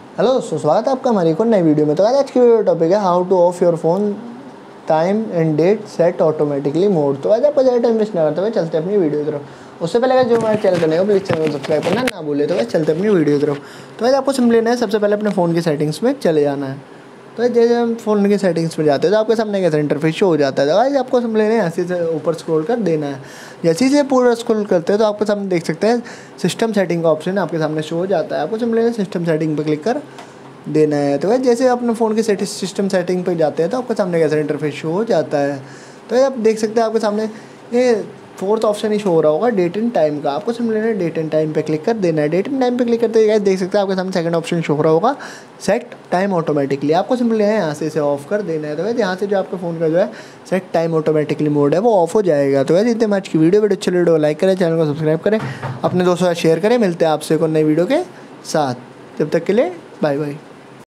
Hello दोस्तों, स्वागत है आपका हमारी एक और नई वीडियो में। तो आज की वीडियो टॉपिक है how to off your phone time and date set automatically mode. तो आज आपको ज़्यादा टाइम वेस्ट ना करते हुए चलते अपनी वीडियो की तरफ। उससे पहले जो हमारे चैनल बनेगा प्लीज़ चैनल को सब्सक्राइब करना ना भूले। तो चलते अपनी वीडियो की तरफ। तो आज आपको सिंपली लेना है, सबसे पहले अपने फ़ोन की सेटिंग्स में चले जाना है। तो जैसे हम फ़ोन की सेटिंग्स में जाते हैं तो आपके सामने कैसा इंटरफेस शो हो जाता है। तो आज आपको सिंपली लेना है, ऐसे से ऊपर स्क्रॉल कर देना है। जैसे ही से पूरा स्क्रॉल करते हैं तो आपके सामने देख सकते हैं सिस्टम सेटिंग का ऑप्शन आपके सामने शो हो जाता है। आपको सिंपली सिस्टम सेटिंग पर क्लिक कर देना है। तो जैसे अपने फ़ोन की सिस्टम सेटिंग पर जाते हैं तो आपके सामने कैसा इंटरफेस शो हो जाता है। तो आप देख सकते हैं आपके सामने ये फोर्थ ऑप्शन ही शो हो रहा होगा डेट एंड टाइम का। आपको सिंपली डेट एंड टाइम पे क्लिक कर देना है। डेट एंड टाइम पे क्लिक करते ही देख सकते हैं आपके सामने सेकंड ऑप्शन शो हो रहा होगा सेट टाइम ऑटोमेटिकली। आपको सिंपली यहाँ से इसे ऑफ कर देना है। तो यहाँ से जो आपके फ़ोन का जो है सेट टाइम ऑटोमेटिकली मोड है वो ऑफ हो जाएगा। तो वैसे इतने आज की वीडियो अच्छी वीडियो लाइक करें, चैनल को सब्सक्राइब करें, अपने दोस्तों के साथ शेयर करें। मिलते हैं आपसे एक और नई वीडियो के साथ। जब तक के लिए बाय बाय।